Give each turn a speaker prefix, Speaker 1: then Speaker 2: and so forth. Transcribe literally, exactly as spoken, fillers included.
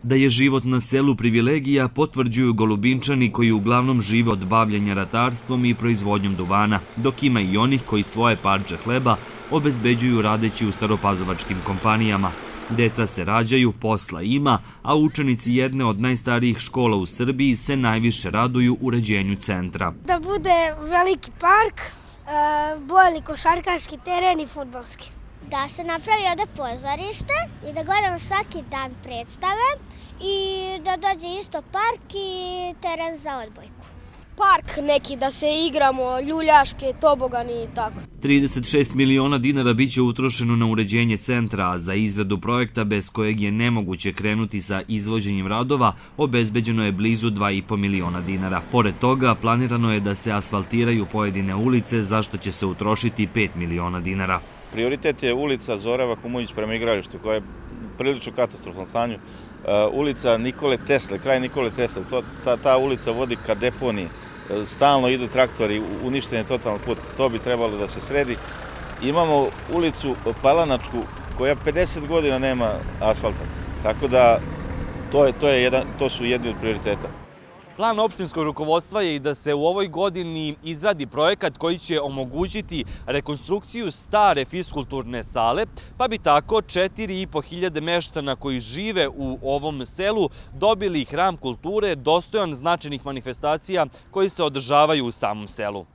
Speaker 1: Da je život na selu privilegija potvrđuju Golubinčani koji uglavnom žive od bavljenja ratarstvom i proizvodnjom duvana, dok ima i onih koji svoje parče hleba obezbeđuju radeći u staropazovačkim kompanijama. Deca se rađaju, posla ima, a učenici jedne od najstarijih škola u Srbiji se najviše raduju uređenju centra.
Speaker 2: Da bude veliki park, bojni košarkaški teren i fudbalski.
Speaker 3: Da se napravi ovde pozorište i da gledamo svaki dan predstave i da dođe isto park i teren za odbojku.
Speaker 2: Park neki da se igramo, ljuljaške, tobogani i tako.
Speaker 1: trideset šest miliona dinara biće utrošeno na uređenje centra, a za izradu projekta bez kojeg je nemoguće krenuti sa izvođenjem radova obezbeđeno je blizu dva i po miliona dinara. Pored toga, planirano je da se asfaltiraju pojedine ulice, za što će se utrošiti pet miliona dinara.
Speaker 4: Prioritet je ulica Zora Vakumujić prema igralištu, koja je prilično katastrofalnom stanju. Ulica Nikole Tesle, kraj Nikole Tesle, ta, ta ulica vodi ka deponiji. Stalno idu traktori, uništen je totalno put, to bi trebalo da se sredi. Imamo ulicu Palanačku koja pedeset godina nema asfalta, tako da to, je, to, je jedan, to su jedni od prioriteta.
Speaker 1: Plan opštinskog rukovodstva je i da se u ovoj godini izradi projekat koji će omogućiti rekonstrukciju stare fiskulturne sale, pa bi tako četiri i po hiljade meštana koji žive u ovom selu dobili hram kulture dostojan značajnih manifestacija koji se održavaju u samom selu.